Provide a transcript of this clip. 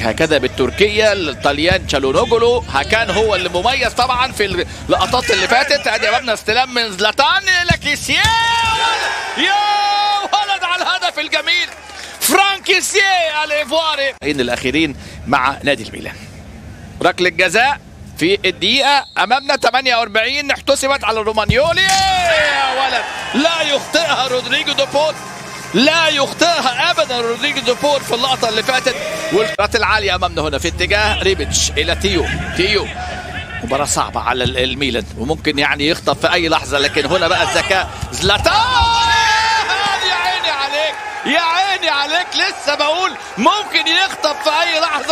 هكذا بالتركية. الطليان تشالونوغلو كان هو اللي مميز طبعا في اللقطات اللي فاتت. ادي امامنا استلام من زلاتان الى كيسيه، يا ولد على الهدف الجميل فرانكيسيه الايفواري الاخيرين مع نادي الميلان. ركله جزاء في الدقيقة أمامنا 48 احتسبت على رومانيولي، يا ولد لا يخطئها رودريجو دوبول، لا يخطئها أبدا رودريجو دوبول في اللقطة اللي فاتت. والكرات العالية أمامنا هنا في اتجاه ريبيتش إلى تيو. مباراة صعبة على الميلان وممكن يعني يخطف في أي لحظة، لكن هنا بقى الذكاء زلاتان. يا عيني عليك، يا عيني عليك، لسه بقول ممكن يخطف في أي لحظة.